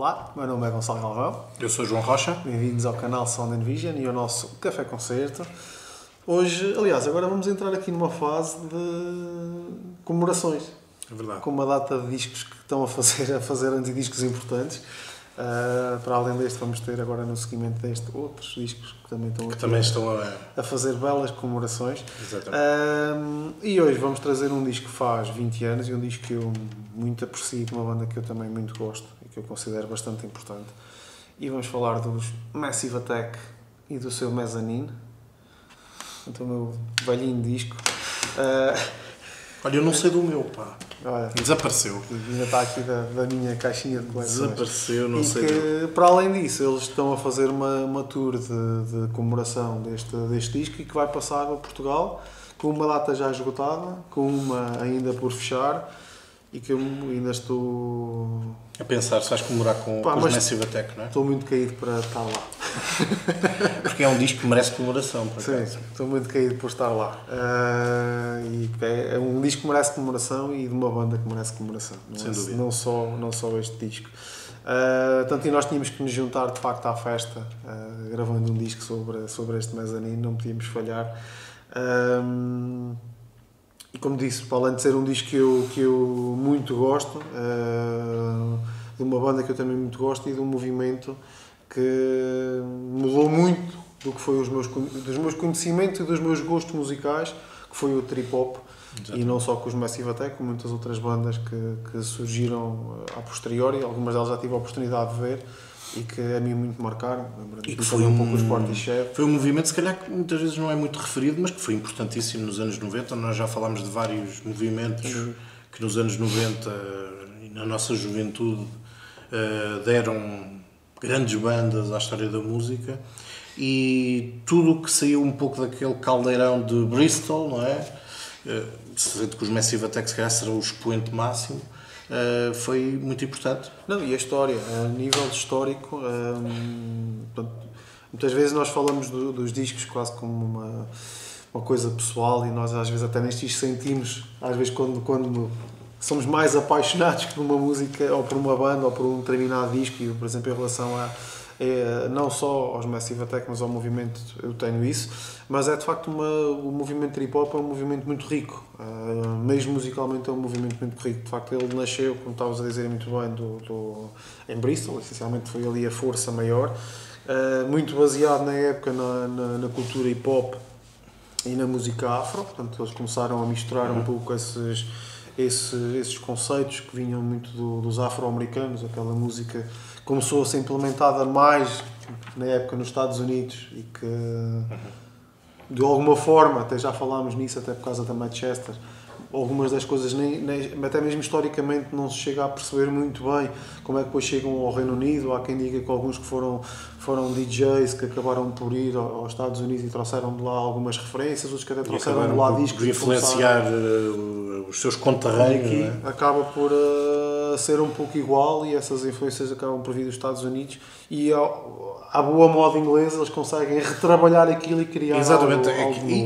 Olá, meu nome é Gonçalo Galvão. Eu sou João Rocha. Bem-vindos ao canal Sound and Vision e ao nosso Café Concerto. Hoje, aliás, agora vamos entrar aqui numa fase de comemorações. É verdade. Com uma data de discos que estão a fazer antes discos importantes. Para além deste, vamos ter agora no seguimento deste outros discos que também estão a fazer belas comemorações. Exatamente. E hoje vamos trazer um disco que faz 20 anos e um disco que eu muito aprecio, de uma banda que eu também muito gosto e que eu considero bastante importante. E vamos falar dos Massive Attack e do seu Mezzanine. Então, o meu velhinho disco. Olha, eu não sei do meu, pá. Olha, Desapareceu. ainda está aqui da minha caixinha de coleções. Desapareceu, não e sei. Que, para além disso, eles estão a fazer uma tour de comemoração deste disco e que vai passar a Portugal com uma data já esgotada, com uma ainda por fechar e que eu ainda estou A pensar se vais comemorar com os Massive Attack, não é? Estou muito caído para estar lá. Porque é um disco que merece comemoração, por acaso. Sim, estou muito caído por estar lá. E é um disco que merece comemoração e de uma banda que merece comemoração. Sem dúvida. Não só este disco. Tanto e nós tínhamos que nos juntar de facto à festa, gravando um disco sobre este Mezzanine, não podíamos falhar. E como disse, para além de ser um disco que eu muito gosto, de uma banda que eu também muito gosto e de um movimento que mudou muito do que foi dos meus conhecimentos e dos meus gostos musicais, que foi o trip-hop. E não só com os Massive Attack, com muitas outras bandas que surgiram a posteriori, algumas delas já tive a oportunidade de ver e que a mim muito marcaram. E que foi um pouco os Portishead. Foi um movimento, se calhar, que muitas vezes não é muito referido, mas que foi importantíssimo nos anos 90. Nós já falámos de vários movimentos que nos anos 90 e na nossa juventude deram grandes bandas à história da música, e tudo o que saiu um pouco daquele caldeirão de Bristol, não é? Sendo que os Massive Attack se calhar serão o expoente máximo, foi muito importante. Não, e a história, a nível histórico, muitas vezes nós falamos dos discos quase como uma coisa pessoal, e nós às vezes até nestes sentimos, às vezes quando somos mais apaixonados por uma música ou por uma banda ou por um determinado disco, e por exemplo em relação não só aos Massive Attack, mas ao movimento, eu tenho isso, mas é de facto o movimento trip-hop é um movimento muito rico, mesmo musicalmente é um movimento muito rico. De facto ele nasceu, como estavas a dizer muito bem, em Bristol, essencialmente foi ali a força maior, muito baseado na época na cultura hip-hop e na música afro. Portanto eles começaram a misturar um pouco esses conceitos que vinham muito dos afro-americanos. Aquela música começou a ser implementada mais na época nos Estados Unidos e que de alguma forma, até já falámos nisso até por causa da Manchester, algumas das coisas até mesmo historicamente não se chega a perceber muito bem como é que depois chegam ao Reino Unido. Há quem diga que alguns que foram DJs que acabaram por ir aos Estados Unidos e trouxeram de lá algumas referências, outros que até trouxeram de lá discos de influenciar os seus conterrâneos. Aqui não é? acaba por ser um pouco igual, e essas influências acabam por vir dos Estados Unidos, e à boa moda inglesa eles conseguem retrabalhar aquilo e criar Exatamente. algo novo.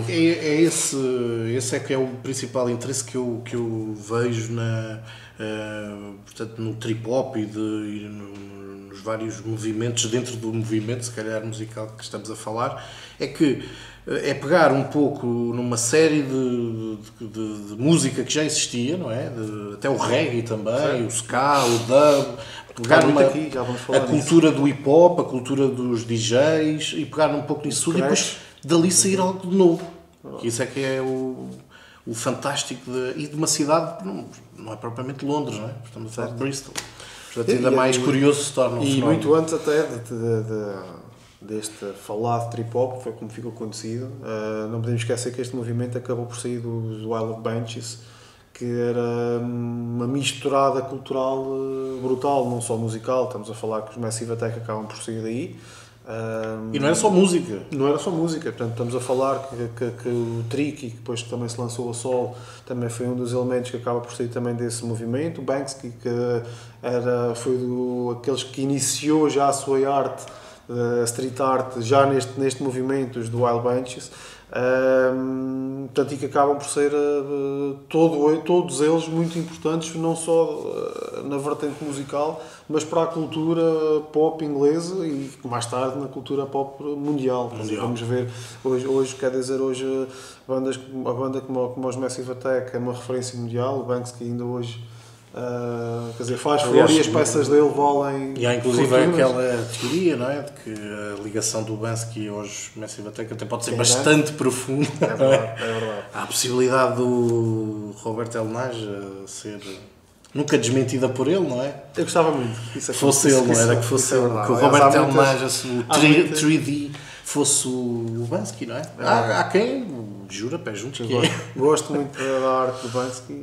Esse é que é o principal interesse que eu vejo portanto, no trip-hop e nos vários movimentos dentro do movimento, se calhar musical que estamos a falar, é que é pegar um pouco numa série de música que já existia, não é? Até o reggae também, o ska, o dub, pegar a cultura do hip-hop, a cultura dos DJs, e pegar um pouco nisso tudo e depois dali sair algo de novo. Isso é que é o fantástico de uma cidade que não é propriamente Londres, não é? Estamos a falar de Bristol. Portanto, ainda mais curioso se torna um E fenómeno. muito antes até deste falado trip-hop, foi como ficou conhecido. Não podemos esquecer que este movimento acabou por sair dos Wild of Benches, que era uma misturada cultural brutal, não só musical. Estamos a falar que os Massive Attack acabam por sair daí. E não era só música. Não era só música, portanto estamos a falar que o Tricky, que depois também se lançou a solo, também foi um dos elementos que acaba por sair também desse movimento. O Banksy, que foi aqueles que iniciou já a sua arte street art, já neste movimento, os do Wild Bunches. Portanto, e que acabam por ser todos eles muito importantes, não só na vertente musical, mas para a cultura pop inglesa e mais tarde na cultura pop mundial. Vamos ver, hoje quer dizer, hoje a banda como os Massive Attack é uma referência mundial, o Banksy ainda hoje quer dizer, faz furor e as peças dele valem. E há inclusive aquela teoria, não é? De que a ligação do Banksy aos Massive Attack até pode ser bastante profunda. É verdade, é verdade. Há a possibilidade do Robert El Nage ser nunca desmentida por ele, não é? Eu gostava muito que isso fosse ele, não era? Que fosse ele. Que o Robert El Nage, o 3D, fosse o Banksy, não é? Há quem jura pé juntos que é. Gosto muito da arte do Banksy.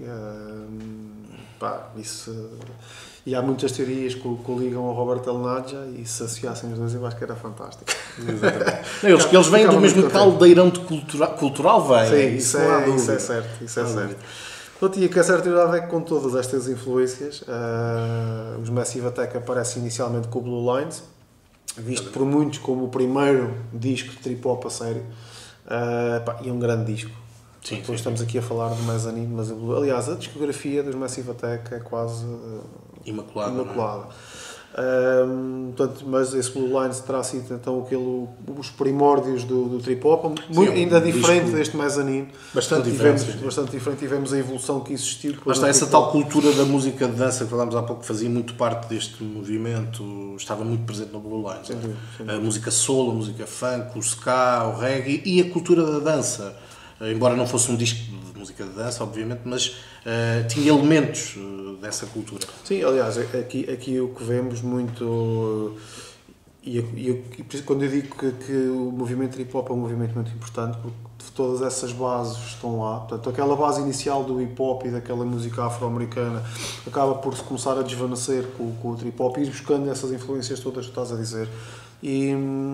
Isso, e há muitas teorias que o ligam ao Robert El Nage e se associassem os dois eu acho que era fantástico. Exatamente. Eles vêm do mesmo caldeirão de cultural vem. Sim, isso é certo. Portanto, e a certa verdade é que com todas estas influências os Massive Attack aparecem inicialmente com o Blue Lines, visto por muitos como o primeiro disco de trip-hop a sério, e é um grande disco. Sim, depois estamos aqui a falar de Mezzanine, mas aliás a discografia dos Massive Attack é quase imaculada. Portanto, mas esse Blue Lines terá sido então os primórdios do trip-hop, ainda diferente deste Mezzanine. Bastante diferente. Tivemos a evolução que existiu. Mas está essa tal cultura da música de dança que falámos há pouco, que fazia muito parte deste movimento, estava muito presente no Blue Lines. Sem dúvida. A música soul, a música funk, o ska, o reggae e a cultura da dança. Embora não fosse um disco de música de dança, obviamente, mas tinha elementos dessa cultura. Sim, aliás, aqui o que vemos muito, quando eu digo que o movimento hip-hop é um movimento muito importante, porque todas essas bases estão lá, portanto, aquela base inicial do hip-hop e daquela música afro-americana acaba por se começar a desvanecer com o trip-hop e ir buscando essas influências todas que estás a dizer. E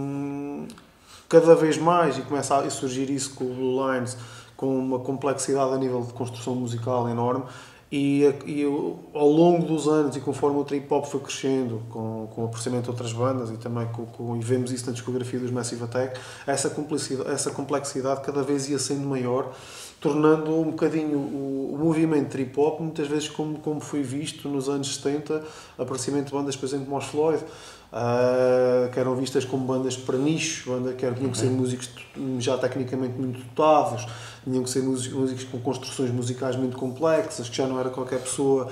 cada vez mais, e começa a surgir isso com o Blue Lines, com uma complexidade a nível de construção musical enorme, e ao longo dos anos, e conforme o trip-hop foi crescendo, com o aparecimento de outras bandas, e também e vemos isso na discografia dos Massive Attack, essa complexidade cada vez ia sendo maior, tornando um bocadinho o movimento trip-hop, muitas vezes como foi visto nos anos 70, aparecimento de bandas, por exemplo, como os Floyd, que eram vistas como bandas para nicho, tinham que ser músicos já tecnicamente muito dotados, tinham que ser músicos com construções musicais muito complexas, que já não era qualquer pessoa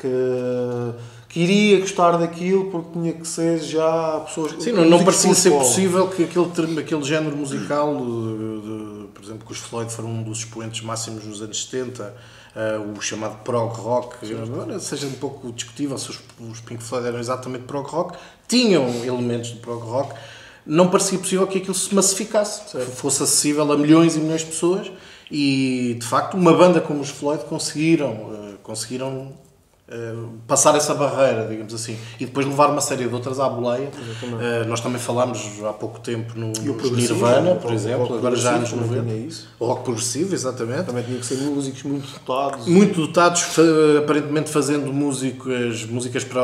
que iria gostar daquilo, porque tinha que ser já pessoas... Sim, não parecia ser possível que aquele género musical, por exemplo, que os Floyd foram um dos expoentes máximos nos anos 70, o chamado prog rock, seja um pouco discutível se os Pink Floyd eram exatamente prog rock, tinham elementos de prog rock, não parecia possível que aquilo se massificasse, fosse acessível a milhões e milhões de pessoas, e de facto uma banda como os Floyd conseguiram passar essa barreira, digamos assim, e depois levar uma série de outras à boleia. Nós também falámos há pouco tempo nos Nirvana, por exemplo, agora já anos 90. O rock progressivo, exatamente. Também tinha que ser músicos muito dotados. Muito dotados, aparentemente fazendo músicas para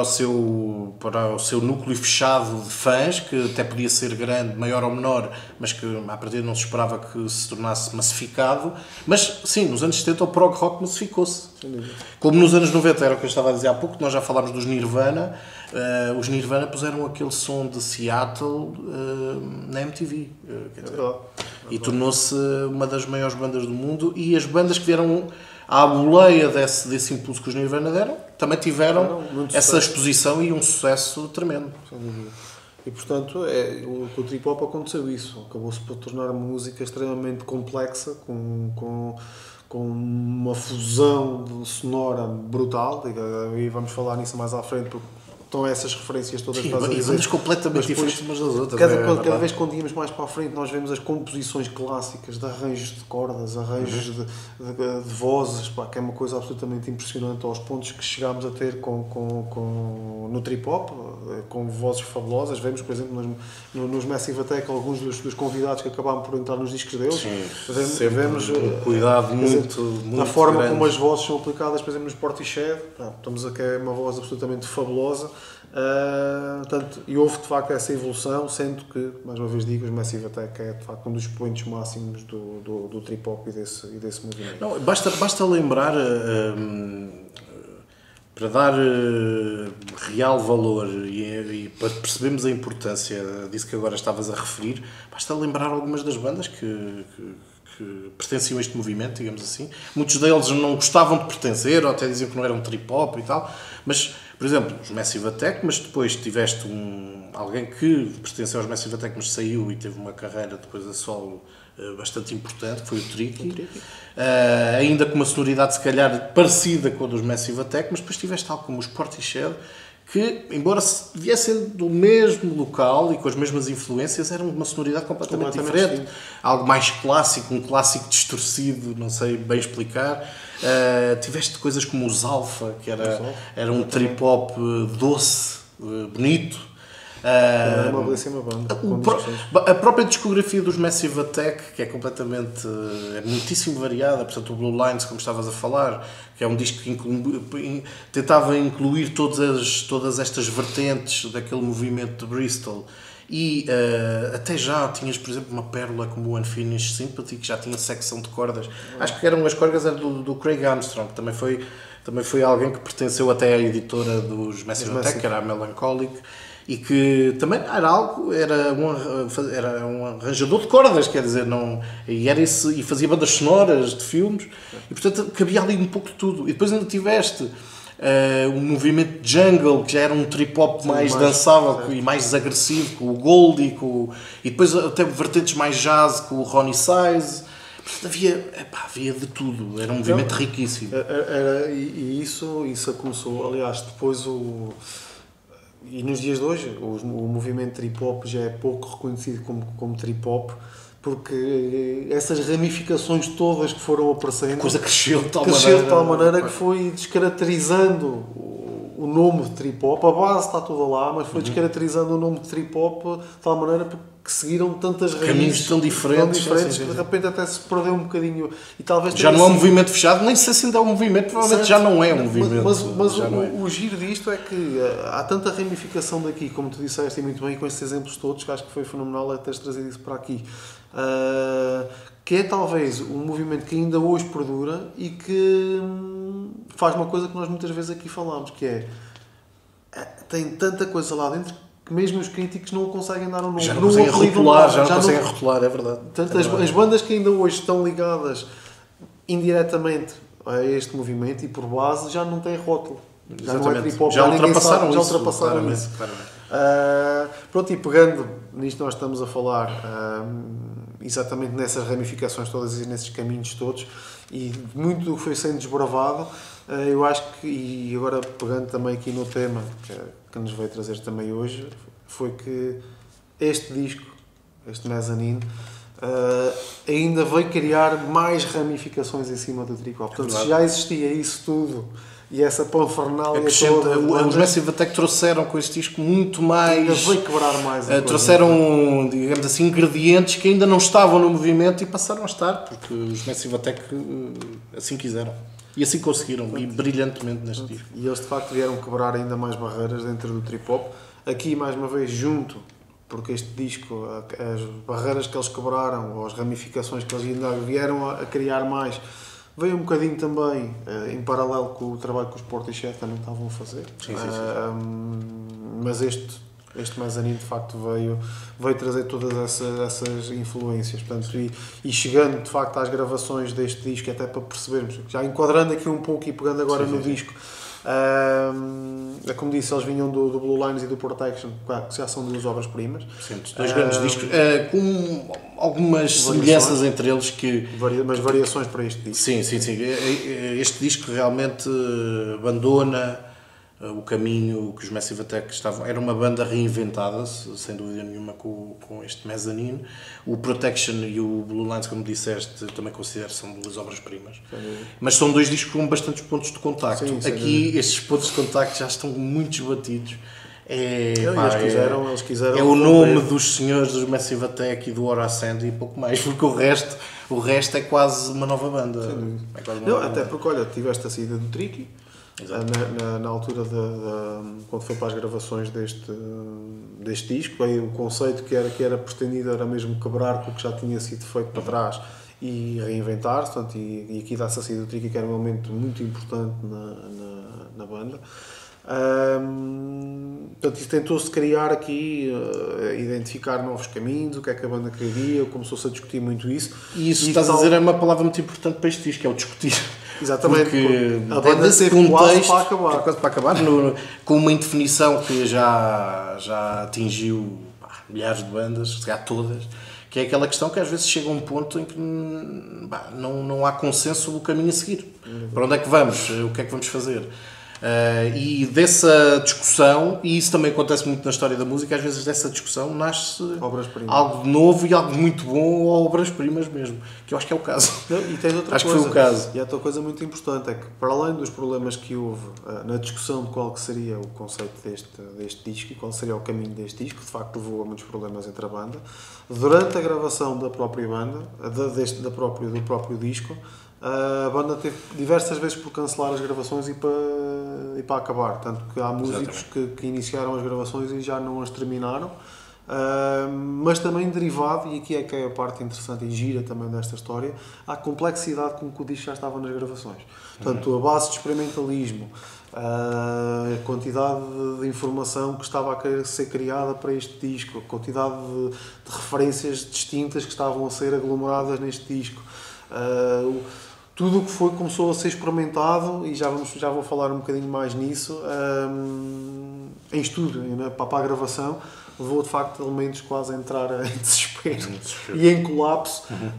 o seu núcleo fechado de fãs, que até podia ser grande, maior ou menor, mas que à partida não se esperava que se tornasse massificado. Mas sim, nos anos 70 o prog rock massificou-se. Como nos anos 90 era o que eu estava a dizer há pouco, nós já falámos dos Nirvana. Os Nirvana puseram aquele som de Seattle na MTV, e tornou-se uma das maiores bandas do mundo, e as bandas que vieram à boleia desse impulso que os Nirvana deram também tiveram essa exposição e um sucesso tremendo. E portanto, com o trip-hop aconteceu isso, acabou-se por tornar uma música extremamente complexa, com uma fusão sonora brutal, e vamos falar nisso mais à frente, porque estão essas referências todas. Sim, e bandas completamente diferentes umas das outras. Cada vez quando íamos mais para a frente, nós vemos as composições clássicas de arranjos de cordas, arranjos de vozes, que é uma coisa absolutamente impressionante, aos pontos que chegámos a ter no trip-hop, com vozes fabulosas. Vemos, por exemplo, nos Massive Attack, alguns dos convidados que acabaram por entrar nos discos deles. Sim, vemos cuidado muito a forma grande. como as vozes são aplicadas, por exemplo, nos Portishead. Estamos a que é uma voz absolutamente fabulosa. Portanto, e houve de facto essa evolução, sendo que, mais uma vez digo, os Massive Attack é de facto um dos expoentes máximos do trip-hop e desse movimento. Não, basta lembrar, para dar real valor e para percebermos a importância disso que agora estavas a referir, basta lembrar algumas das bandas que pertenciam a este movimento, digamos assim. Muitos deles não gostavam de pertencer, ou até diziam que não eram trip-hop e tal, mas, por exemplo, os Massive Attack, mas depois tiveste alguém que pertenceu aos Massive Attack, mas saiu e teve uma carreira depois a solo bastante importante, que foi o Tricky. Ainda com uma sonoridade se calhar parecida com a dos Massive Attack, mas depois tiveste algo como os Portishead, que, embora viessem do mesmo local e com as mesmas influências, eram uma sonoridade completamente diferente. Sim. Algo mais clássico, um clássico distorcido, não sei bem explicar. Tiveste coisas como os Alpha, que era um trip-hop doce, bonito. Uma belíssima banda. A própria discografia dos Massive Attack, que é completamente, muitíssimo variada, portanto o Blue Lines, como estavas a falar, que é um disco que tentava incluir todas estas vertentes daquele movimento de Bristol, e até já tinhas, por exemplo, uma pérola como o Unfinished Sympathy, que já tinha secção de cordas. Acho que eram as cordas do Craig Armstrong, que também foi alguém que pertenceu até à editora dos Massive Attack, que era a Melancholic, e que também era um arranjador de cordas, quer dizer, e fazia bandas sonoras de filmes, e portanto cabia ali um pouco de tudo. E depois ainda tiveste um movimento de jungle, que já era um trip-hop mais dançável e mais agressivo, com o Goldie, e depois até vertentes mais jazz, com o Ronnie Size. Portanto, havia de tudo, era um movimento riquíssimo. E isso começou, aliás, depois e nos dias de hoje, o movimento trip-hop já é pouco reconhecido como trip-hop, porque essas ramificações todas que foram aparecendo... A coisa cresceu de tal maneira que foi descaracterizando o nome de trip-hop. A base está toda lá, mas foi descaracterizando o nome de trip-hop de tal maneira que seguiram tantas raízes... Caminhos tão diferentes que de repente até se perdeu um bocadinho. E talvez já não é um movimento fechado, nem sei se ainda é um movimento, provavelmente já não é um movimento. Mas o giro disto é que há tanta ramificação daqui, como tu disseste, e muito bem, com estes exemplos todos, que acho que foi fenomenal é teres trazido isso para aqui. Que é talvez um movimento que ainda hoje perdura e que faz uma coisa que nós muitas vezes aqui falamos, que tem tanta coisa lá dentro que mesmo os críticos não conseguem dar um nome. Já não conseguem rotular, é verdade. Portanto, as bandas que ainda hoje estão ligadas indiretamente a este movimento e por base já não têm rótulo. Já não é trip-hop, já ultrapassaram isso. Pronto, e pegando nisto nós estamos a falar exatamente nessas ramificações todas e nesses caminhos todos, e muito do que foi sendo desbravado, eu acho que, e agora pegando também aqui no tema que nos veio trazer também hoje, foi que este disco, este Mezzanine, ainda veio criar mais ramificações em cima do trip-hop. Portanto, se já existia isso tudo e essa panfernália toda... Os Massive Attack trouxeram com este disco muito mais... Ainda veio quebrar mais. Trouxeram, digamos assim, ingredientes que ainda não estavam no movimento e passaram a estar, porque os Massive Attack assim quiseram. E assim conseguiram, e brilhantemente neste disco. E eles de facto vieram quebrar ainda mais barreiras dentro do trip-hop. Aqui, mais uma vez, junto, porque este disco, as barreiras que eles quebraram, ou as ramificações que eles ainda vieram a criar mais, veio um bocadinho também em paralelo com o trabalho que os Portishead também estavam a fazer. Sim. Mas este Mezzanine de facto veio trazer todas essas influências, portanto, e chegando de facto às gravações deste disco, até para percebermos, já enquadrando aqui um pouco e pegando agora no disco, como disse, eles vinham do Blue Lines e do Protection, que já são duas obras-primas. Sim, dois grandes discos, com algumas semelhanças entre eles, mas variações para este disco. Sim. Este disco realmente abandona o caminho que os Massive Attack estavam. Era uma banda reinventada, sem dúvida nenhuma, com este Mezzanine. O Protection e o Blue Lines, como disseste, também considero que são duas obras-primas. Mas são dois discos com bastantes pontos de contacto. Sim, aqui, estes pontos de contacto já estão muito esbatidos. Eles quiseram é o nome dos senhores dos Massive Attack e do Horace Andy e pouco mais, porque o resto é quase uma nova banda. Até porque, olha, tiveste a saída do Tricky, na altura quando foi para as gravações deste disco. Aí o conceito que era pretendido era mesmo quebrar com o que já tinha sido feito para trás e reinventar-se, portanto, e aqui dá-se a saída do Tricky, que era um momento muito importante na banda. Portanto, isso tentou-se criar aqui, identificar novos caminhos, o que é que a banda queria, começou-se a discutir muito isso. E isso, estás a dizer, é uma palavra muito importante para este disco, que é o discutir. Exatamente, porque a banda teve quase para acabar. Quase para acabar, com uma indefinição que já atingiu milhares de bandas, se calhar todas, que é aquela questão que às vezes chega a um ponto em que não há consenso sobre o caminho a seguir. Para onde é que vamos? O que é que vamos fazer? E dessa discussão, e isso também acontece muito na história da música, às vezes dessa discussão nasce algo de novo e algo muito bom, ou obras-primas mesmo, que eu acho que é o caso. E tens outra acho coisa, que foi o caso. E outra coisa muito importante é que, para além dos problemas que houve na discussão de qual que seria o conceito deste disco e qual seria o caminho deste disco, de facto levou a muitos problemas entre a banda, durante a gravação da própria banda, do próprio disco, a banda teve diversas vezes por cancelar as gravações e para acabar. Tanto que há músicos que iniciaram as gravações e já não as terminaram. Mas também derivado, e aqui é que é a parte interessante e gira também desta história, a complexidade com que o disco já estava nas gravações. Portanto, a base de experimentalismo, a quantidade de informação que estava a querer ser criada para este disco, a quantidade de referências distintas que estavam a ser aglomeradas neste disco. Tudo o que começou a ser experimentado, e já vou falar um bocadinho mais nisso, em estúdio, né, para a gravação, levou de facto elementos quase a entrar em desespero e em colapso,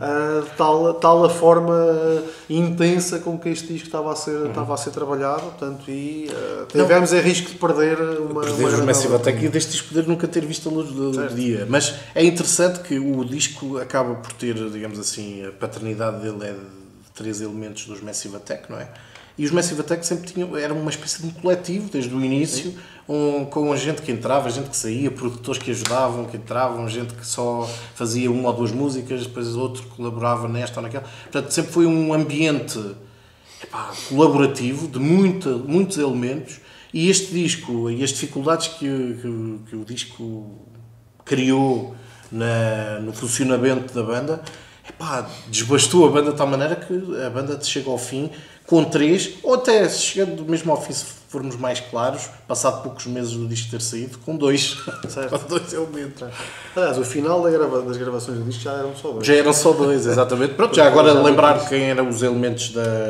tal a forma intensa com que este disco estava a ser trabalhado, portanto, e tivemos em risco de perder uma grande Massive Attack e deste disco poder nunca ter visto a luz do dia. Mas é interessante que o disco acaba por ter, digamos assim, a paternidade dele é de 3 elementos dos Massive Attack, não é? E os Massive Attack sempre eram uma espécie de um coletivo, desde o início, com gente que entrava, gente que saía, produtores que ajudavam, que entravam, gente que só fazia uma ou duas músicas, depois outro colaborava nesta ou naquela. Portanto, sempre foi um ambiente colaborativo, de muitos elementos, e este disco, e as dificuldades que o disco criou no funcionamento da banda, desbastou a banda de tal maneira que a banda chega ao fim com 3, ou até chegando mesmo ao fim, se formos mais claros, passado poucos meses do disco ter saído, com 2. Certo. Com 2 elementos. Aliás, o final das gravações do disco já eram só 2. Já eram só 2, exatamente. Pronto, já agora lembrar quem eram os elementos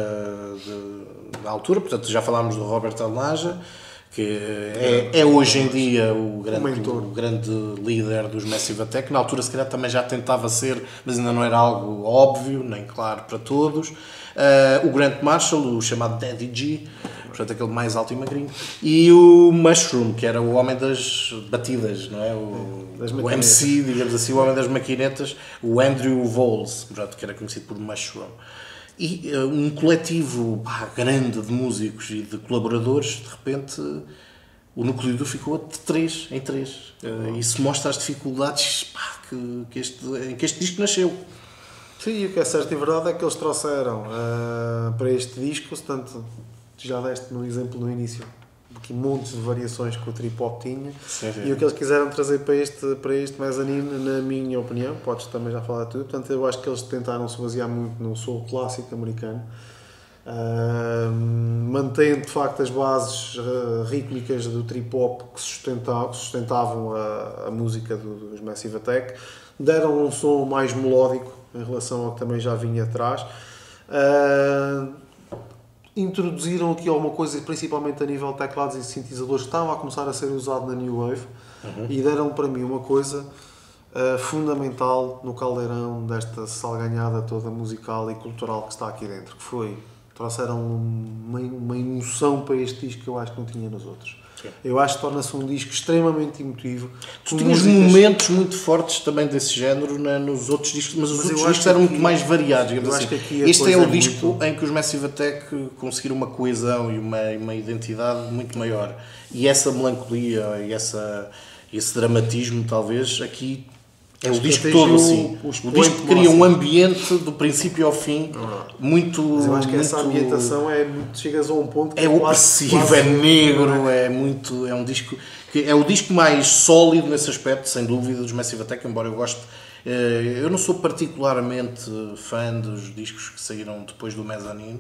da altura, portanto já falámos do Robert Alnaja, que é hoje em dia o grande líder dos Massive Attack. Na altura, se calhar, também já tentava ser, mas ainda não era algo óbvio, nem claro para todos. O Grant Marshall, o chamado Daddy G, portanto, aquele mais alto e magrinho. E o Mushroom, que era o homem das batidas, não é? O MC, digamos assim, o homem das maquinetas, o Andrew Voles, portanto, que era conhecido por Mushroom. E um coletivo grande de músicos e de colaboradores, de repente, o núcleo duro ficou de 3 em 3. Isso mostra as dificuldades que este disco nasceu. Sim, e o que é certo e verdade é que eles trouxeram para este disco, portanto, já deste no exemplo no início, aqui montes de variações que o trip-hop tinha, sim. E o que eles quiseram trazer para este mezzanine, na minha opinião, podes também já falar tudo, portanto eu acho que eles tentaram se basear muito no soul clássico americano, mantendo de facto as bases rítmicas do trip-hop que sustentavam a música dos Massive Attack, deram um som mais melódico em relação ao que também já vinha atrás. Introduziram aqui alguma coisa, principalmente a nível de teclados e sintetizadores, que estavam a começar a ser usado na New Wave, e deram para mim uma coisa fundamental no caldeirão desta salganhada toda musical e cultural que está aqui dentro, que foi, trouxeram uma emoção para este disco que eu acho que não tinha nos outros. Sim. Eu acho que torna-se um disco extremamente emotivo. Tu tinhas momentos muito fortes também desse género nos outros discos, mas os outros discos eram muito mais variados. Assim. Este é o disco em que os Massive Attack conseguiram uma coesão e uma identidade muito maior. E essa melancolia e esse dramatismo, talvez, aqui É o disco todo assim. O disco cria um ambiente do princípio ao fim muito. Mas eu acho que muito, essa ambientação é muito. Chegas a um ponto que é opressivo, quase, é negro, é muito. É um disco que é o disco mais sólido nesse aspecto, sem dúvida, dos Massive Attack, embora eu goste. Eu não sou particularmente fã dos discos que saíram depois do Mezzanine.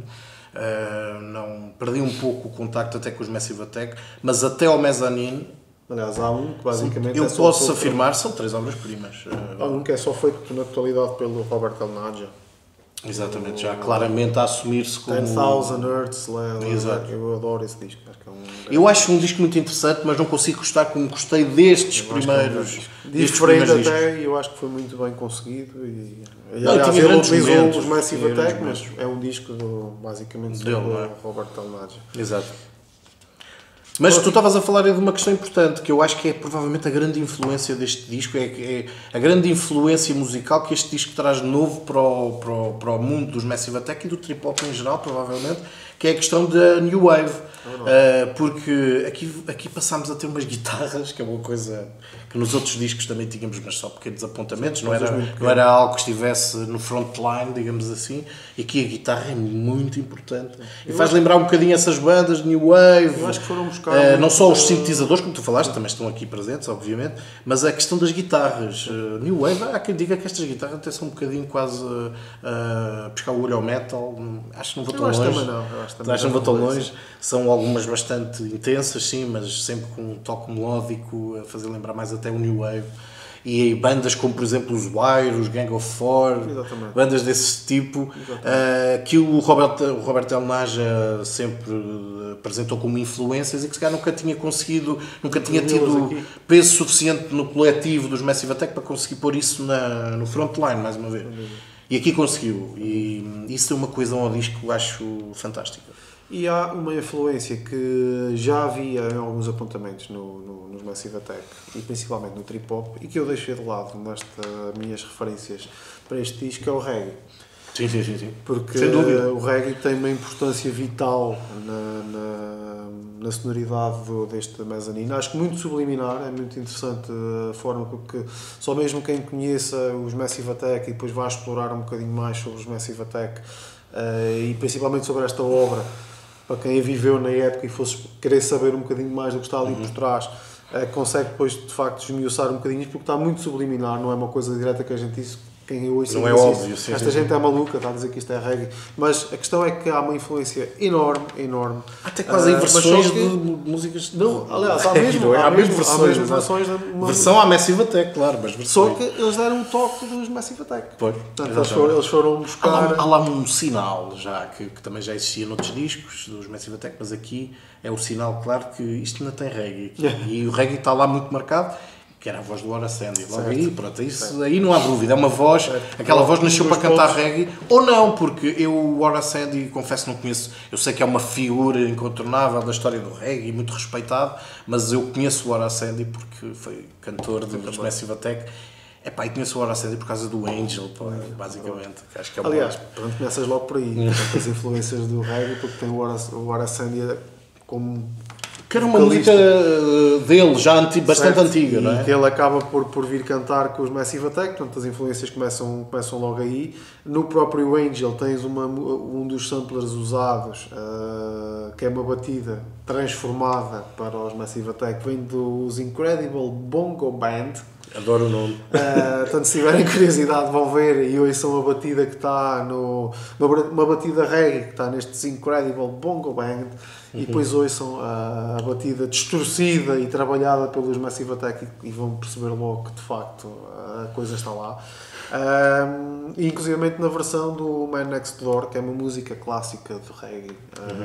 Não, perdi um pouco o contacto até com os Massive Attack, mas até ao Mezzanine. Aliás, há um que basicamente eu posso afirmar, são 3 obras-primas. Há um que é só feito na totalidade pelo Robert El Naja. Exatamente, já claramente a assumir-se como... 10,000 Hertz, eu adoro esse disco. Eu acho um disco muito interessante, mas não consigo gostar como gostei destes primeiros. Diferente até, e eu acho que foi muito bem conseguido. Aliás, ele utilizou os Massive Attack, mas é um disco basicamente do Robert El Naja. Exato. Mas tu estavas a falar de uma questão importante, que eu acho que é provavelmente a grande influência deste disco, é a grande influência musical que este disco traz de novo para o mundo dos Massive Attack e do trip-hop em geral, provavelmente, que é a questão da New Wave. Porque aqui passámos a ter umas guitarras, que é uma coisa que nos outros discos também tínhamos, mas só pequenos apontamentos, não era algo que estivesse no frontline, digamos assim, e aqui a guitarra é muito importante. E faz lembrar um bocadinho essas bandas de New Wave. Eu acho que foram buscar não só os sintetizadores, como tu falaste, também estão aqui presentes, obviamente, mas a questão das guitarras. New Wave, há quem diga que estas guitarras até são um bocadinho quase a pescar o olho ao metal. Acho que não vou tão longe. Acho que não vou tão longe. São algumas bastante intensas, sim, mas sempre com um toque melódico, a fazer lembrar mais até o New Wave. E bandas como, por exemplo, os Wire, os Gang of Four, bandas desse tipo, que o Robert El Naja sempre apresentou como influências e que se calhar nunca tinha tido peso suficiente no coletivo dos Massive Attack para conseguir pôr isso no frontline, mais uma vez. E aqui conseguiu. E isso é uma coesão ao disco que eu acho fantástica. E há uma influência que já havia em alguns apontamentos nos Massive Attack, e principalmente no trip-hop, e que eu deixei de lado nestas minhas referências para este disco, que é o reggae. Sim. Porque o reggae tem uma importância vital na sonoridade deste Mezzanine. Acho que muito subliminar, é muito interessante a forma porque só mesmo quem conheça os Massive Attack e depois vai explorar um bocadinho mais sobre os Massive Attack e principalmente sobre esta obra, para quem a viveu na época e fosse querer saber um bocadinho mais do que está ali por trás, consegue depois de facto esmiuçar um bocadinho, porque está muito subliminar, não é uma coisa direta que a gente disse. Quem ouça não é óbvio, esta gente é maluca, está a dizer que isto é reggae, mas a questão é que há uma influência enorme. Até quase em versões de músicas. Não, aliás, há mesmo versões. Versão à Massive Attack, claro, mas versões. Só que eles deram um toque dos Massive Attack. Portanto, eles foram buscar. Há lá um sinal já que também já existia noutros discos dos Massive Attack, mas aqui é o sinal claro que isto ainda tem reggae aqui. E o reggae está lá muito marcado. Que era a voz do Ora Sandy. Logo aí, pronto, isso aí não há dúvida. É uma voz, aquela voz nasceu para cantar reggae, ou não, porque eu o Ora Sandy, confesso, não conheço. Eu sei que é uma figura incontornável da história do reggae, muito respeitado, mas eu conheço o Ora Sandy porque foi cantor dos Massive Attack. E conheço o Ora Sandy por causa do Angel, basicamente. Que acho que é aliás, pronto, começas logo por aí. As influências do reggae, porque tem o Ora Sandy como... Que era uma música dele, já bastante antiga, não é? E que ele acaba por vir cantar com os Massive Attack, portanto as influências começam logo aí. No próprio Angel tens um dos samplers usados, que é uma batida transformada para os Massive Attack, vem dos Incredible Bongo Band. Adoro o nome. Portanto, se tiverem curiosidade, vão ver e ouçam a batida que está uma batida reggae que está nestes Incredible Bongo Band e depois ouçam a batida distorcida e trabalhada pelos Massive Attack e vão perceber logo que de facto a coisa está lá. E inclusivamente na versão do Man Next Door, que é uma música clássica de reggae.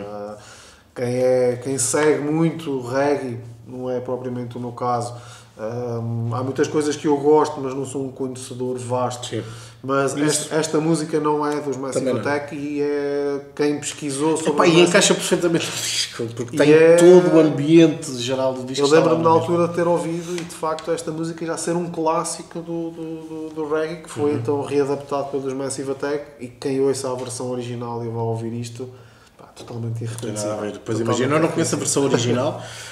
Quem segue muito reggae, não é propriamente o meu caso. Há muitas coisas que eu gosto, mas não sou um conhecedor vasto. Sim. Mas esta música não é dos Massive Attack e é quem pesquisou sobre e encaixa perfeitamente no disco, porque tem todo o ambiente geral do disco. Eu lembro-me na altura de ter ouvido e de facto esta música já ser um clássico do reggae, que foi então readaptado pelos Massive Attack, e quem ouça a versão original e vai ouvir isto, totalmente irreconhecível. Depois imagina, eu não conheço a versão original,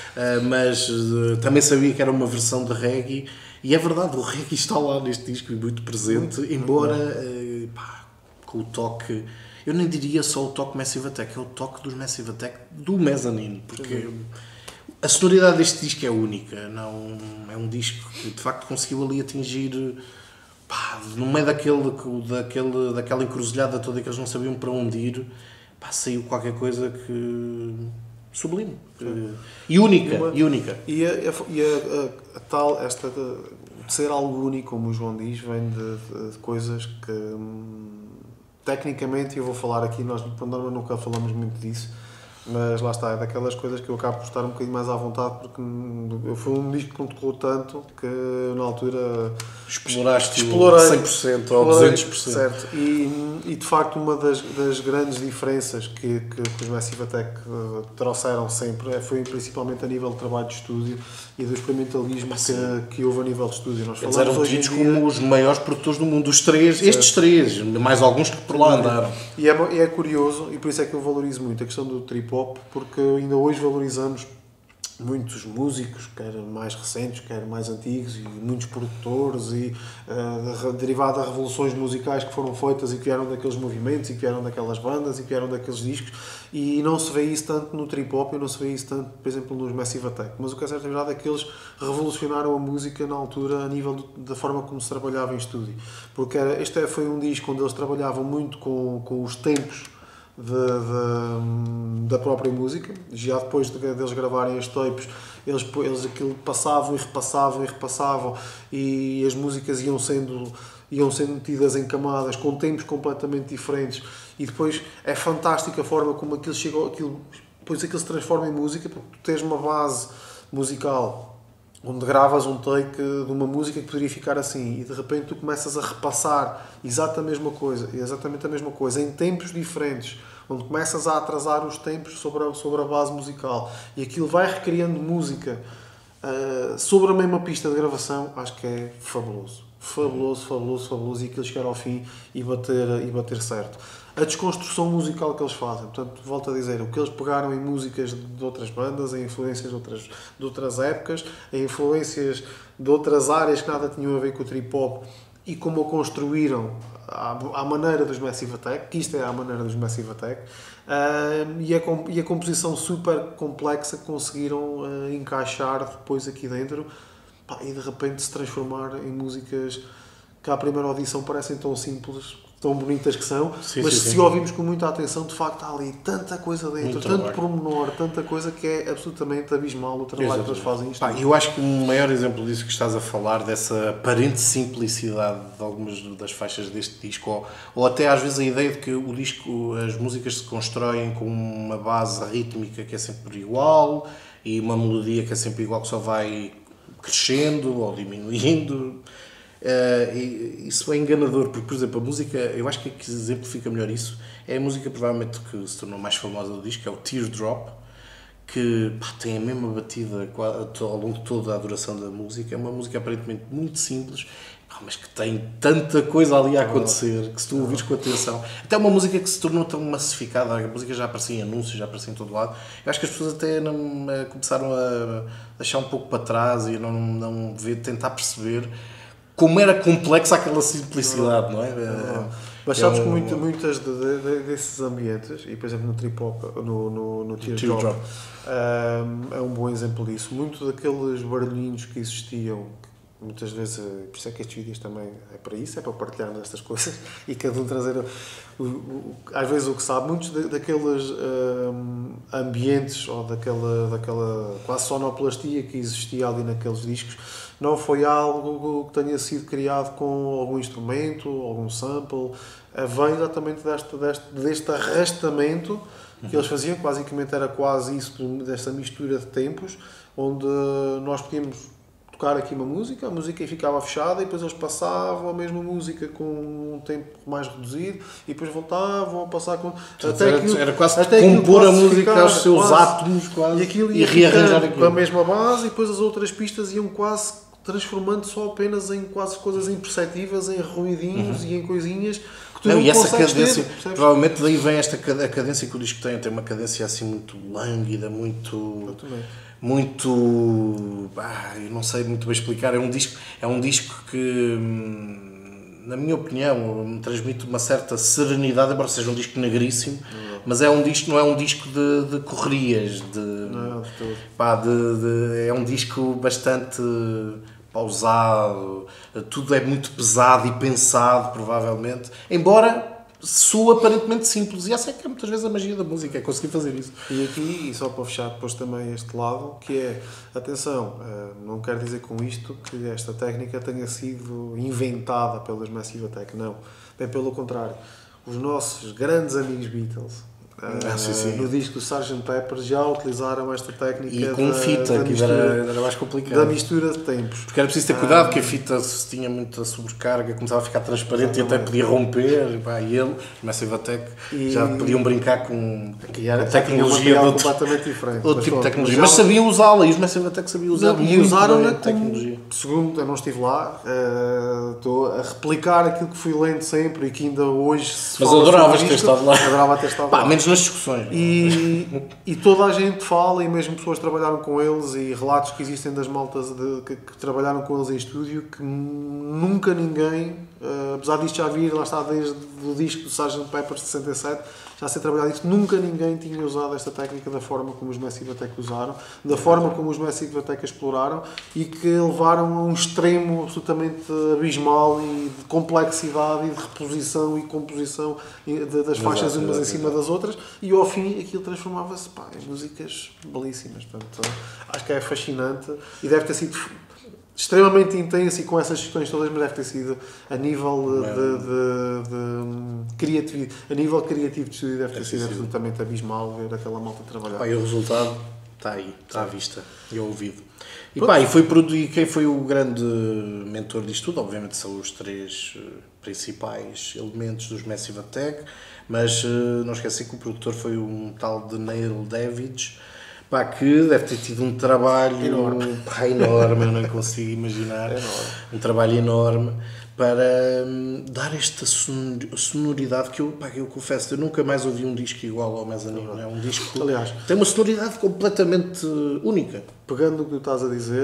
mas também sabia que era uma versão de reggae, e é verdade, o reggae está lá neste disco e muito presente, embora pá, com o toque, eu nem diria só o toque Massive Attack, é o toque dos Massive Attack do Mezzanine, porque a sonoridade deste disco é única, não, é um disco que de facto conseguiu ali atingir, pá, no meio daquela encruzilhada toda que eles não sabiam para onde ir, pá, saiu qualquer coisa que sublime e única. E a tal, esta de ser algo único, como o João diz, vem de coisas que tecnicamente, eu vou falar aqui, nós nunca falamos muito disso, mas lá está, é daquelas coisas que eu acabo por estar um bocadinho mais à vontade, porque foi um disco que me tocou tanto que na altura explorei 100% ou 200%. Certo. E de facto uma das grandes diferenças que os Massive Attack trouxeram sempre foi principalmente a nível de trabalho de estúdio e do experimentalismo que houve a nível de estúdio. Nós eles eram tidos como os maiores produtores do mundo, os três, estes três, mais alguns que por lá andaram. E é curioso, e por isso é que eu valorizo muito a questão do trip-hop, porque ainda hoje valorizamos muitos músicos, quer mais recentes, quer mais antigos, e muitos produtores, e derivado de revoluções musicais que foram feitas e que vieram daqueles movimentos, e que vieram daquelas bandas, e que vieram daqueles discos, e não se vê isso tanto no trip-hop, e não se vê isso tanto, por exemplo, nos Massive Attack. Mas o que é certo, a verdade é que eles revolucionaram a música na altura, a nível da forma como se trabalhava em estúdio. Porque este foi um disco onde eles trabalhavam muito com os tempos da própria música. Já depois deles gravarem as tapes, eles aquilo passavam e repassavam, e as músicas iam sendo metidas em camadas com tempos completamente diferentes, e depois é fantástica a forma como aquilo chega, depois aquilo se transforma em música, porque tu tens uma base musical onde gravas um take de uma música que poderia ficar assim, e de repente tu começas a repassar exatamente a mesma coisa em tempos diferentes, onde começas a atrasar os tempos sobre a base musical, e aquilo vai recriando música sobre a mesma pista de gravação. Acho que é fabuloso, e aquilo chegar ao fim e bater certo. A desconstrução musical que eles fazem, portanto, volto a dizer, o que eles pegaram em músicas de outras bandas, em influências de outras épocas, em influências de outras áreas que nada tinham a ver com o trip-hop, e como a construíram à maneira dos Massive Attack, que isto é à maneira dos Massive Attack, e a composição super complexa que conseguiram encaixar depois aqui dentro, e de repente se transformar em músicas que à primeira audição parecem tão simples, tão bonitas que são, mas se ouvirmos com muita atenção, de facto há ali tanta coisa dentro, tanto pormenor, tanta coisa que é absolutamente abismal o trabalho que eles fazem isto. Eu acho que o maior exemplo disso que estás a falar, dessa aparente simplicidade de algumas das faixas deste disco, ou até às vezes a ideia de que o disco, as músicas se constroem com uma base rítmica que é sempre igual, e uma melodia que é sempre igual, que só vai crescendo ou diminuindo. Isso é enganador, porque, por exemplo, a música, eu acho que exemplifica melhor isso, é a música provavelmente que se tornou mais famosa do disco, é o Teardrop, que tem a mesma batida ao longo de toda a duração da música. É uma música aparentemente muito simples, mas que tem tanta coisa ali a acontecer, que se tu ouvires com atenção, até uma música que se tornou tão massificada, a música já aparecia em anúncios, já aparecia em todo lado. Eu acho que as pessoas até começaram a deixar um pouco para trás e não tentar perceber como era complexa aquela simplicidade, não é? Mas sabes que muitas desses ambientes, e por exemplo no trip-hop, no Teardrop, é um bom exemplo disso. Muito daqueles barulhinhos que existiam, muitas vezes, por isso é que estes vídeos também é para isso, é para partilhar nestas coisas, e cada um trazer às vezes o que sabe, muitos daqueles ambientes, ou daquela quase sonoplastia que existia ali naqueles discos, não foi algo que tenha sido criado com algum instrumento, algum sample, vem exatamente deste arrastamento que eles faziam, que basicamente era quase isso, desta mistura de tempos, onde nós podíamos tocar aqui uma música, a música ficava fechada, e depois eles passavam a mesma música com um tempo mais reduzido, e depois voltavam a passar com... Era quase compor a música aos seus átomos, quase, e aquilo ia rearranjar com a mesma base, e depois as outras pistas iam quase transformando só apenas em quase coisas imperceptíveis, em ruidinhos e em coisinhas que tu não e essa cadência, provavelmente daí vem a cadência que o disco tem uma cadência assim muito lânguida, muito muito, eu não sei muito bem explicar, é um disco que, na minha opinião, me transmite uma certa serenidade, embora seja um disco negríssimo, mas é um disco, não é um disco de correrias, é um disco bastante pausado, tudo é muito pesado e pensado, provavelmente, embora soa aparentemente simples, e essa é que é muitas vezes a magia da música, é conseguir fazer isso. E aqui, e só para fechar depois também este lado, que é, atenção, não quero dizer com isto que esta técnica tenha sido inventada pelas Massive Attack, não, bem pelo contrário, os nossos grandes amigos Beatles, no disco do Sgt. Pepper já utilizaram esta técnica e com fita, que era mais complicado, da mistura de tempos, porque era preciso ter cuidado, que a fita, se tinha muita sobrecarga, começava a ficar transparente, exatamente, e até podia romper, e ele, Massive Attack, já podiam brincar com a tecnologia de completamente diferente, outro tipo de tecnologia, mas sabiam usá-la, e os Massive Attack sabiam usar muito, e usaram-na tecnologia. Segundo, eu não estive lá, estou a replicar aquilo que fui lendo sempre e que ainda hoje se mas fala. Mas adoravas ter estado lá. Adorava ter estado lá. Menos nas discussões. E toda a gente fala, e mesmo pessoas que trabalharam com eles, e relatos que existem das maltas que trabalharam com eles em estúdio, que nunca ninguém, apesar disto já vir, lá está desde o disco do Sgt. Pepper de 67, já ser trabalhado isto, nunca ninguém tinha usado esta técnica da forma como os Massive Attack usaram, da forma como os Massive Attack exploraram, e que levaram a um extremo absolutamente abismal e de complexidade e de reposição e composição das faixas umas em cima das outras, e ao fim aquilo transformava-se em músicas belíssimas. Portanto, acho que é fascinante e deve ter sido extremamente intenso, e com essas questões todas, mas deve ter sido a nível de criatividade, a nível criativo de estúdio, deve ter sido absolutamente abismal ver aquela malta trabalhar. E o resultado está aí, está à vista e ao ouvido. E quem foi o grande mentor disto tudo? Obviamente são os três principais elementos dos Massive Attack, mas não esqueci que o produtor foi um tal de Neil Davids, que deve ter tido um trabalho enorme, eu não consigo imaginar, um trabalho enorme para dar esta sonoridade que eu confesso, eu nunca mais ouvi um disco igual ao Mezzanine. É um disco, aliás, tem uma sonoridade completamente única. Pegando o que tu estás a dizer,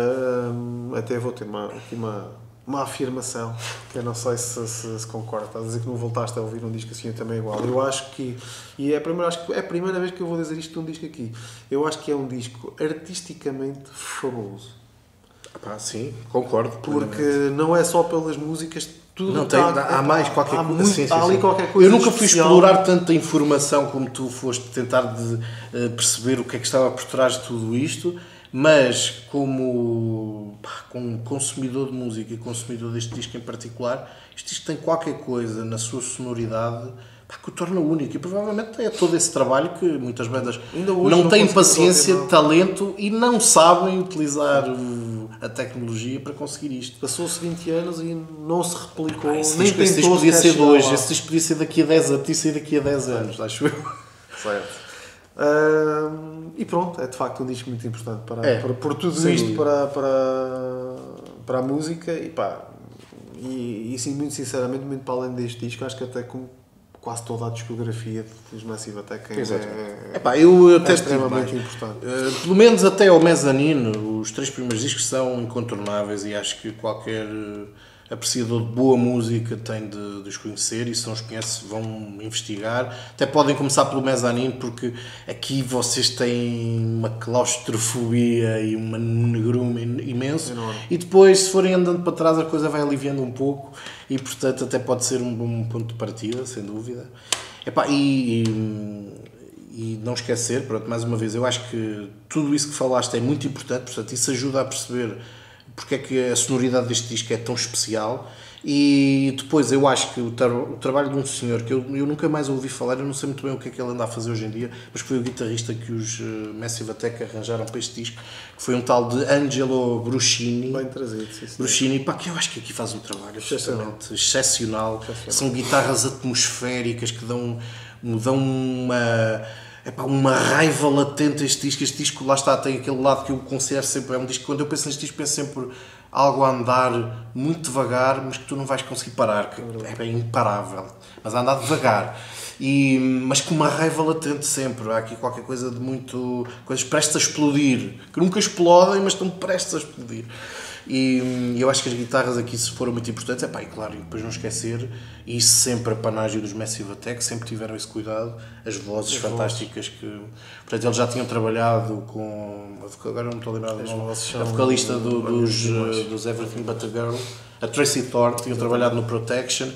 até vou ter uma afirmação, que eu não sei se concorda. Estás a dizer que não voltaste a ouvir um disco assim também igual. Eu acho que, e é a primeira vez que eu vou dizer isto de um disco aqui, eu acho que é um disco artisticamente fabuloso. Sim, concordo. Porque não é só pelas músicas, tudo não tem, há mais qualquer coisa. Há ali qualquer coisa. Eu nunca fui especial. Explorar tanta informação como tu foste tentar perceber o que é que estava por trás de tudo isto, mas como consumidor de música e consumidor deste disco em particular, este disco tem qualquer coisa na sua sonoridade que o torna único, e provavelmente é todo esse trabalho que muitas bandas não têm paciência, talento e não sabem utilizar a tecnologia para conseguir isto. Passou-se 20 anos e não se replicou, esse disco podia ser de hoje, esse disco podia ser daqui a 10 anos, podia ser daqui a 10 anos, acho eu. Certo. E pronto, é de facto um disco muito importante por tudo sim, isto para a música, e sim, muito sinceramente, muito para além deste disco, acho que até com quase toda a discografia dos Massive Attack eu até extremamente importante. Pelo menos até ao Mezzanine, os três primeiros discos são incontornáveis, e acho que qualquer apreciador de boa música tem de os conhecer, e se não os conhece vão investigar. Até podem começar pelo Mezzanine, porque aqui vocês têm uma claustrofobia e um negrume imenso, e depois, se forem andando para trás, a coisa vai aliviando um pouco, e portanto até pode ser um bom ponto de partida, sem dúvida. E não esquecer, pronto, mais uma vez, eu acho que tudo isso que falaste é muito importante, portanto isso ajuda a perceber porque é que a sonoridade deste disco é tão especial. E depois eu acho que o trabalho de um senhor que eu nunca mais ouvi falar, eu não sei muito bem o que é que ele anda a fazer hoje em dia, mas foi o guitarrista que os Massive Attack arranjaram para este disco, que foi um tal de Angelo Bruscini. Bem trazido, sim. Bruscini, que eu acho que aqui faz um trabalho absolutamente excepcional. São guitarras atmosféricas que dão uma... epá, uma raiva latente este disco lá está, tem aquele lado que eu considero sempre, é um disco, quando eu penso neste disco penso sempre algo a andar muito devagar, mas que tu não vais conseguir parar, que é bem imparável, mas a andar devagar. Mas com uma raiva latente sempre. Há aqui qualquer coisa de muito... coisas prestes a explodir, que nunca explodem, mas estão prestes a explodir. E eu acho que as guitarras aqui foram muito importantes. E claro, e depois não esquecer, e isso sempre a panágio dos Massive Attack, sempre tiveram esse cuidado, as vozes fantásticas que... Portanto, eles já tinham trabalhado com... agora não me estou a lembrar do nome, a vocalista dos Everything But A Girl, a Tracy Thorn, tinham trabalhado no Protection.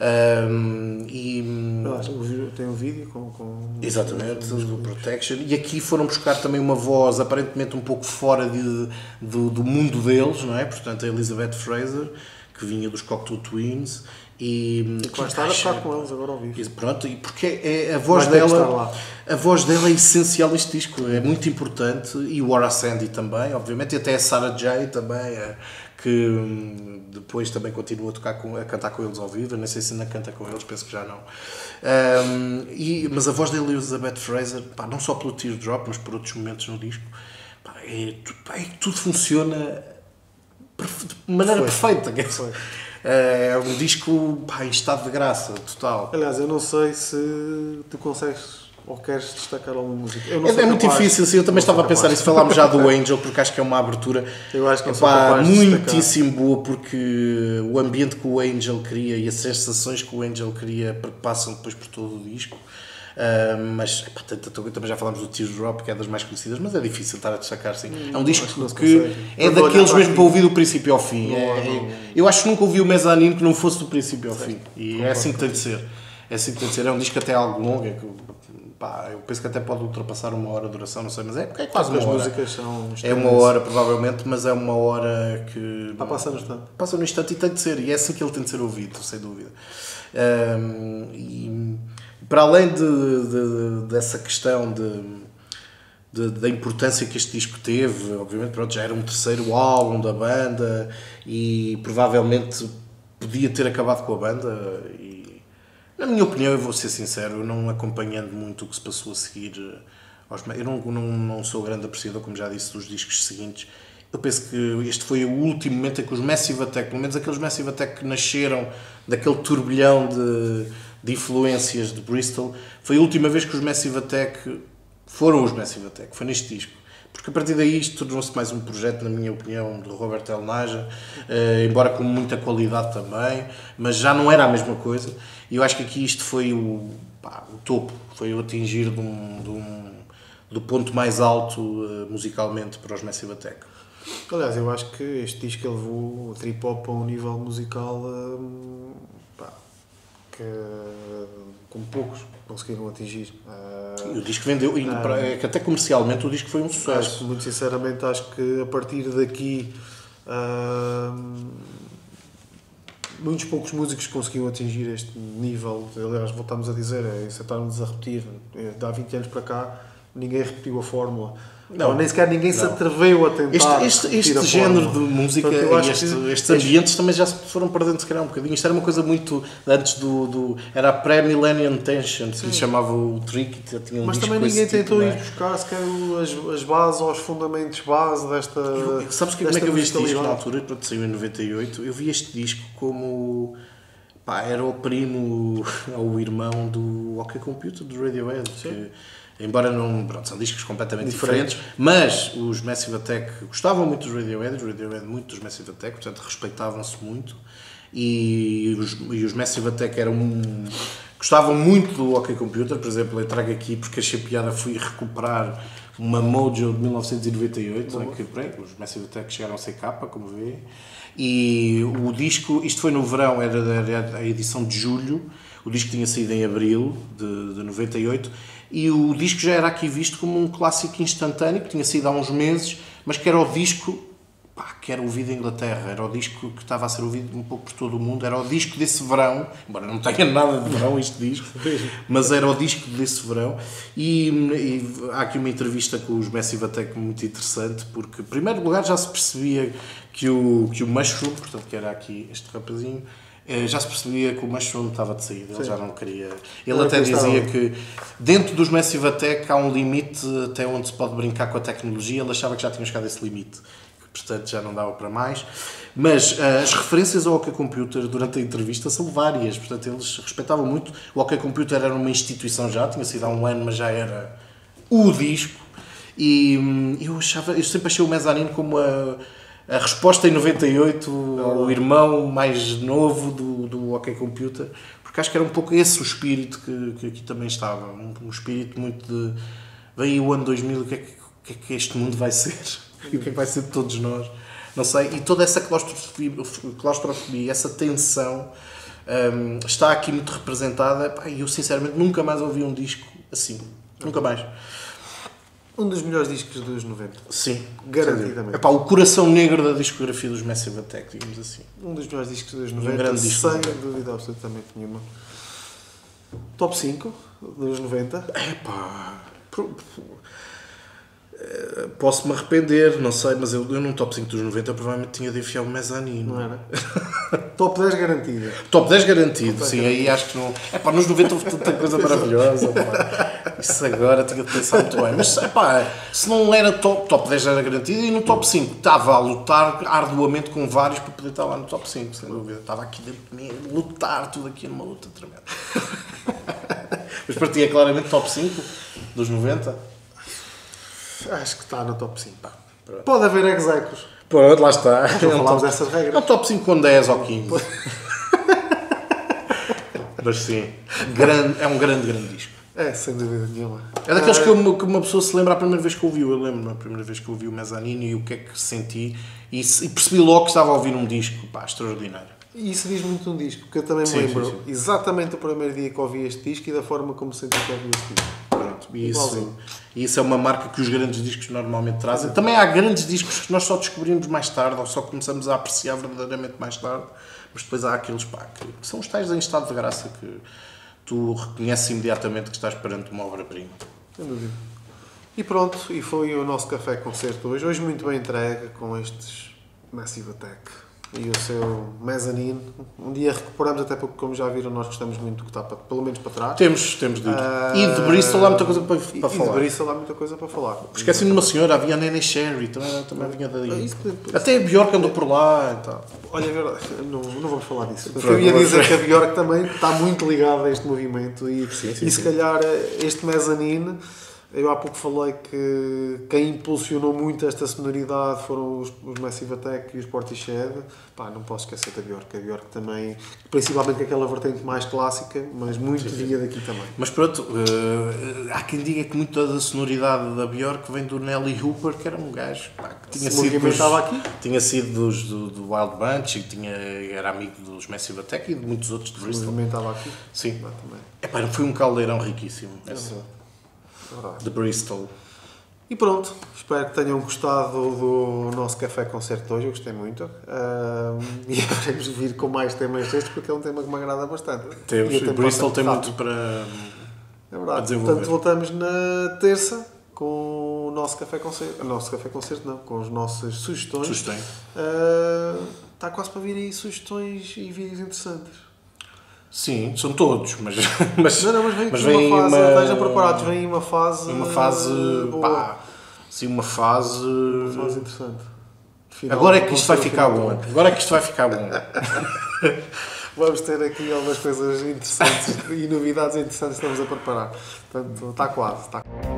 Tem um vídeo com exatamente, do Protection, e aqui foram buscar também uma voz aparentemente um pouco fora do mundo deles, não é? Portanto, a Elizabeth Fraser, que vinha dos Cocteau Twins, e que vai estar a tocar com eles agora ao vivo. E pronto, e porque a voz dela é essencial neste disco, é muito importante, e o Ora Sandy também, obviamente, e até a Sarah Jay também, que depois também continua a cantar com eles ao vivo. Eu nem sei se ainda canta com eles, penso que já não. Mas a voz da Elizabeth Fraser, não só pelo Teardrop, mas por outros momentos no disco, tudo funciona de maneira perfeita. É um disco em estado de graça, total. Aliás, eu não sei se tu consegues ou queres destacar alguma música. É muito difícil, sim, eu também estava a pensar nisso. Falámos já do Angel, porque acho que é uma abertura eu acho que muitíssimo boa, porque o ambiente que o Angel cria e as sensações que o Angel cria passam depois por todo o disco. Mas também já falámos do Teardrop, que é das mais conhecidas, mas é difícil estar a destacar, sim. É um disco que é daqueles mesmo para ouvir do princípio ao fim. Eu acho que nunca ouvi o Mezzanine que não fosse do princípio ao fim, e é assim que tem de ser. É um disco até algo longo, eu penso que até pode ultrapassar 1 hora de duração, não sei, mas é quase 1 hora. As músicas são é 1 hora provavelmente, mas é 1 hora que passa no instante. Passa no instante e tem de ser, e é assim que ele tem de ser ouvido, sem dúvida. E para além dessa questão da importância que este disco teve, obviamente já era um terceiro álbum da banda e provavelmente podia ter acabado com a banda. Na minha opinião, eu vou ser sincero, eu não acompanhando muito o que se passou a seguir, eu não sou grande apreciador, como já disse, dos discos seguintes. Eu penso que este foi o último momento em que os Massive Attack, pelo menos aqueles Massive Attack que nasceram daquele turbilhão de influências de Bristol, foi a última vez que os Massive Attack foram os Massive Attack, foi neste disco. Porque a partir daí isto tornou-se mais um projeto, na minha opinião, do Robert El Naja, embora com muita qualidade também, mas já não era a mesma coisa. E eu acho que aqui isto foi o topo, foi o atingir do ponto mais alto musicalmente para os Massive Attack. Aliás, eu acho que este disco levou o trip-hop a um nível musical que como poucos conseguiram atingir. O disco vendeu, que até comercialmente o disco foi um sucesso. Muito sinceramente, acho que a partir daqui muitos poucos músicos conseguiam atingir este nível. Aliás, voltamos a dizer, estamos a repetir, há 20 anos para cá, ninguém repetiu a fórmula. Não, nem sequer ninguém se atreveu a tentar. Este género de música e estes ambientes também já se foram perdendo, se calhar, um bocadinho. Isto era uma coisa muito antes era a pré-millennium tension, que se lhe chamava o trick. Mas também ninguém tentou ir buscar sequer as bases ou os fundamentos base desta. Sabes como é que eu vi este disco na altura? Pronto, saiu em 98. Eu vi este disco como. Era o primo ou o irmão do OK Computer, do Radiohead. Embora não, são discos completamente diferentes, mas os Massive Attack gostavam muito dos Radiohead, muito dos Massive Attack, portanto respeitavam-se muito, e os Massive Attack gostavam muito do OK Computer. Por exemplo, eu trago aqui, porque achei piada, fui recuperar uma Mojo de 1998, em que os Massive Attack chegaram a ser capa, como vê, e o disco, isto foi no verão, era a edição de julho, o disco tinha saído em abril de 98, e o disco já era aqui visto como um clássico instantâneo, que tinha saído há uns meses, mas que era o disco que era ouvido em Inglaterra, era o disco que estava a ser ouvido um pouco por todo o mundo, era o disco desse verão, embora não tenha nada de verão este disco, mas era o disco desse verão. E há aqui uma entrevista com os Massive Attack muito interessante, porque em primeiro lugar já se percebia que o Mushroom, portanto que era aqui este rapazinho, já se percebia que o Mushroom estava de saída, ele Sim. já não queria. Ele até dizia que dentro dos Massive Attack há um limite até onde se pode brincar com a tecnologia, ele achava que já tinha chegado a esse limite, que portanto já não dava para mais. Mas as referências ao OK Computer durante a entrevista são várias, portanto eles respeitavam muito. O OK Computer era uma instituição já, tinha sido há um ano, mas já era o disco. E eu sempre achei o Mezzanine como a resposta em 98 ao irmão mais novo do OK Computer, porque acho que era um pouco esse o espírito que aqui também estava, um espírito muito de veio o ano 2000, o que é que este mundo vai ser e o que é que vai ser de todos nós, não sei, e toda essa claustrofobia, essa tensão está aqui muito representada, e eu sinceramente nunca mais ouvi um disco assim, nunca mais. Um dos melhores discos dos 90. Sim. Garantidamente. Epá, o coração negro da discografia dos Massive Attack, digamos assim. Um dos melhores discos dos Um 90, grande disco. sem dúvida absolutamente nenhuma. Top 5 dos 90. Epá, posso-me arrepender, não sei, mas eu num top 5 dos 90 eu provavelmente tinha de enfiar o Mezzanine. Não era? Top 10 garantida. Top 10 garantido, sim, aí acho que não... Epá, nos 90 houve tanta coisa maravilhosa, pá. Isso agora tinha de pensar muito bem. Mas, epá, se não era top 10 era garantido, e no top 5 estava a lutar arduamente com vários para poder estar lá no top 5, sem dúvida. Estava aqui dentro de mim a lutar, tudo aqui numa luta tremenda. Mas para ti é claramente top 5 dos 90? Acho que está no top 5. Pronto. Pode haver execos. Pronto, lá está. Não falámos dessas regras. É um top 5 com 10 ou 15. Mas sim, é um grande disco. É, sem dúvida nenhuma. É daqueles que uma pessoa se lembra a primeira vez que ouviu. Eu lembro-me a primeira vez que ouvi o Mezzanine e o que é que senti. E percebi logo que estava a ouvir um disco, pá, extraordinário. E isso diz muito um disco, porque eu também me Sim, lembro sim. exatamente o primeiro dia que ouvi este disco e da forma como senti que ouvi este disco. Pronto, e Igualzinho. isso é uma marca que os grandes discos normalmente trazem. Também há grandes discos que nós só descobrimos mais tarde ou só começamos a apreciar verdadeiramente mais tarde, mas depois há aqueles, pá, que são os tais em estado de graça que tu reconheces imediatamente que estás perante uma obra-prima. Sem dúvida. E pronto, e foi o nosso café concerto hoje. Hoje muito bem entregue com estes Massive Attack e o seu Mezzanine. Um dia recuperamos, até porque, como já viram, nós gostamos muito do que está pelo menos para trás. Temos de ir. E de Bristol há muita coisa para E falar. de Bristol há muita coisa para falar. Esqueci-me de uma senhora, havia a Nene Sherry, também vinha daí. Isso, Até a Bjork andou por lá e tal. olha, é verdade, não vamos falar disso. Pronto, Eu ia vamos dizer ver. que a Bjork também está muito ligada a este movimento e Sim, se calhar este Mezzanine, eu há pouco falei que quem impulsionou muito esta sonoridade foram os Massive Attack e os Portishead. Pá, não posso esquecer da Bjork. A Bjork também, principalmente com aquela vertente mais clássica, mas muito vinha daqui também. Mas pronto, há quem diga que muito da sonoridade da Bjork vem do Nelly Hooper, que era um gajo pá, que tinha Se sido, movimentava aqui? tinha sido do Wild Bunch e era amigo dos Massive Attack e de muitos outros de Se Bristol. movimentava aqui. Sim. Lá também. Epá, foi um caldeirão riquíssimo, esse, Verdade. de Bristol. E pronto, espero que tenham gostado do nosso café concerto hoje, eu gostei muito. E haveremos de vir com mais temas destes porque é um tema que me agrada bastante. Temos, E o tempo Bristol passa tem rápido. muito para É verdade. desenvolver. Portanto, voltamos na terça com o nosso café concerto. Nosso café concerto não, com as nossas sugestões. Sugestões. Está quase para vir aí sugestões e vídeos interessantes. Sim, são todos, mas Não, mas vem uma fase, uma- estejam preparados, vem aí uma fase boa. boa. Pá, sim, uma fase. Uma fase interessante. Final, Agora é que isto vai vamos ter ficar o final bom. do ano. Agora é que isto vai ficar bom. Vamos ter aqui algumas coisas interessantes e novidades interessantes que estamos a preparar. Portanto, está quase. Está...